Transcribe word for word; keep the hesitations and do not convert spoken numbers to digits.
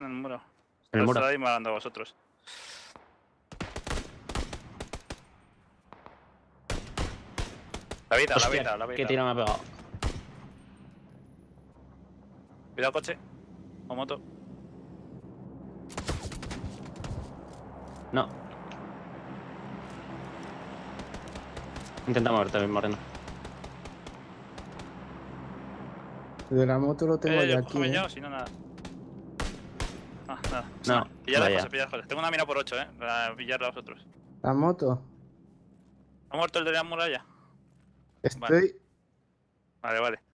En el muro. En el muro. Está disparando a vosotros. La vida, la Hostia, vida, la vida. qué tiro me ha pegado. Cuidado, coche. O moto. No. Intenta moverte, Moreno. De la moto lo tengo Eh, ya yo aquí. cógeme ¿eh? ya o si no, nada. Ah, nada. No, Pillar vaya. José, pillar José. Tengo una mira por ocho, eh. Para pillar a vosotros. La moto. ¿Ha muerto el de la muralla? Estoy. Vale. Vale, vale.